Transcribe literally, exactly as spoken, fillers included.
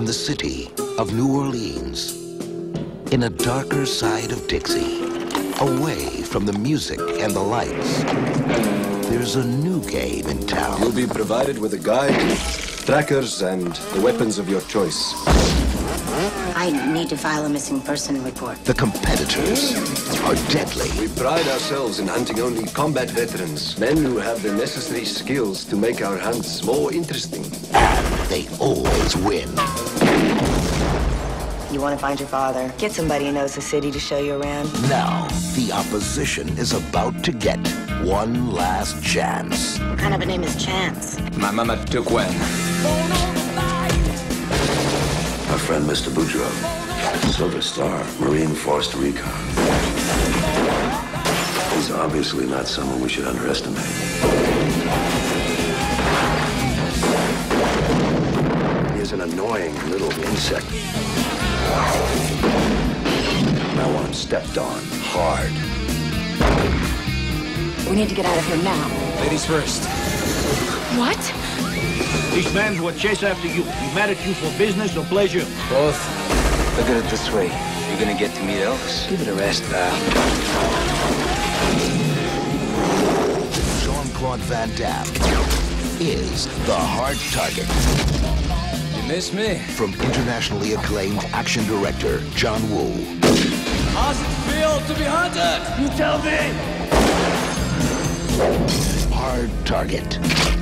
in the city of New Orleans, in a darker side of Dixie, away from the music and the lights, there's a new game in town. You'll be provided with a guide, trackers, and the weapons of your choice. I need to file a missing person report. The competitors are deadly. We pride ourselves in hunting only combat veterans, men who have the necessary skills to make our hunts more interesting. And they always win. You want to find your father? Get somebody who knows the city to show you around. Now, the opposition is about to get one last chance. What kind of a name is Chance? My mama took one. My friend, Mister Boudreaux, Silver Star, Marine Force Recon. He's obviously not someone we should underestimate. He is an annoying little insect. I want him stepped on hard. We need to get out of here now. Ladies first. What? These men will chase after you. He mad at you for business or pleasure? Both. Look at it this way. You're gonna get to meet Elvis. Give it a rest, pal. Jean-Claude Van Damme is the hard target. You miss me? From internationally acclaimed action director John Woo. How's it feel to be hunted? You tell me! Hard Target.